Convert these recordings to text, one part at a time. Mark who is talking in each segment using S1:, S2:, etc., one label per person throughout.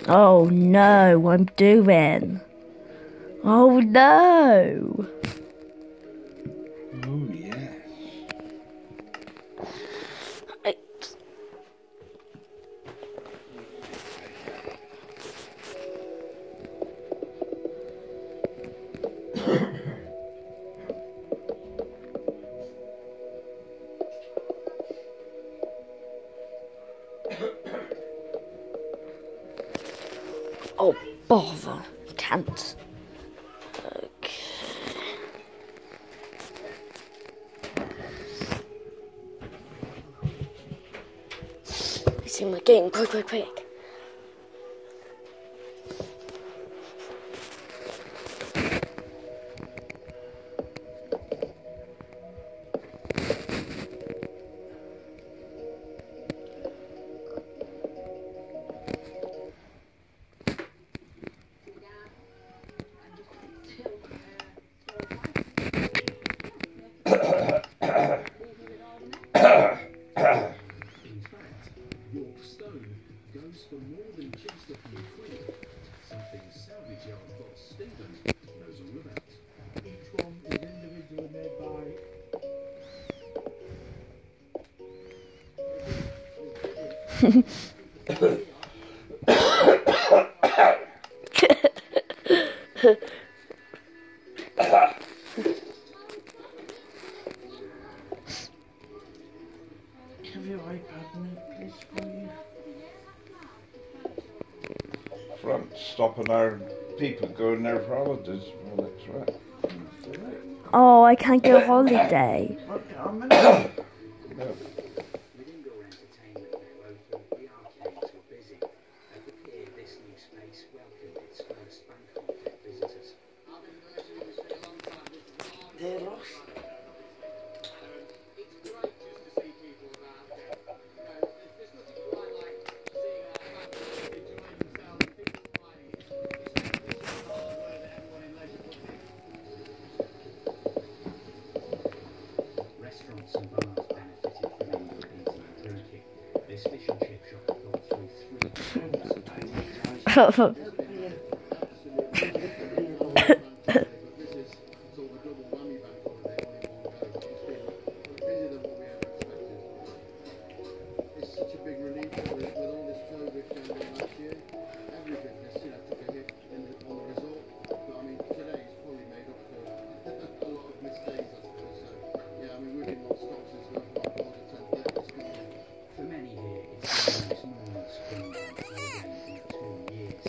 S1: Oh no, I'm doing. Oh no.
S2: Oh yes.
S1: Oh bother, can't. Okay. I see my game, quick.
S3: Goes for more than just a few quid. Something salvage yard boss Stephen knows all about. Each one is individually made by...
S2: Have your iPad minute, please, for you. Front stopping our people going there for holidays. Well, that's right.
S1: Oh, I can't go holiday.
S2: Okay, I'm in. No. They're lost.
S3: Restaurants and bars benefited from any eating and drinking. This fish and chip shop got through 3 It's such a big relief with all this COVID going on last year. Every business, took a hit on the result. But I mean, today it's probably made up for a lot of mistakes, I suppose. So, yeah, I mean, we've been non-stop since we opened our doors at 10:30 this morning. For many here, it's the most normal spring holiday in 2 years.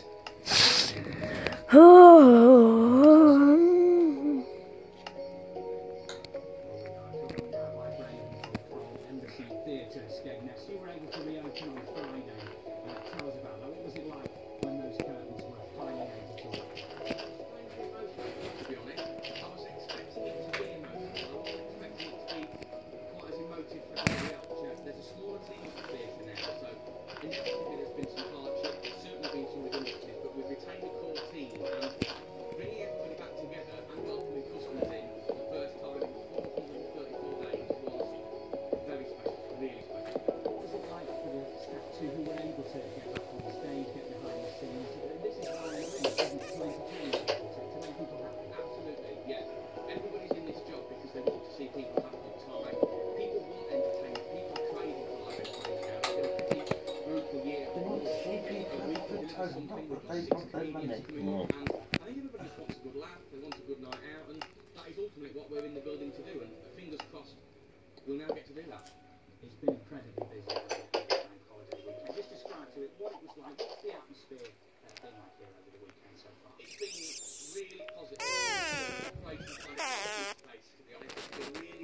S3: Theatre Skegness. You were able to reopen on Friday. Tell us about that. What was it like when those curtains were finally able to open? To be honest, I was expecting it to be emotional. I wasn't expecting it to be quite as emotive for everybody else. There's a smaller team at the theatre now, so inevitably there's been some hardship. There's certainly been some redundancies, but we've retained the core team and bringing everybody back together and welcoming customers in for the first time in 434 days was very special, really special. What was it like for the staff too who were able to get back on the stage, get behind the scenes? This is how they're in, isn't it? To entertain people, to make people happy. Absolutely, yeah. Everybody's in this job because they want to see people have a good time. People want entertainment. People are craving for live entertainment now. It's been a pretty brutal year.
S2: They want to see people have a good time, not what they want their money.
S3: I think everybody just wants a good laugh, they want a good night out, and that is ultimately what we're in the building to do, and fingers crossed we'll now get to do that. It's been incredibly busy holiday weekend. Just describe to it what it was like, what's the atmosphere been like here over the weekend so far? It's been really positive. The operations kind of place, to be honest. It's been really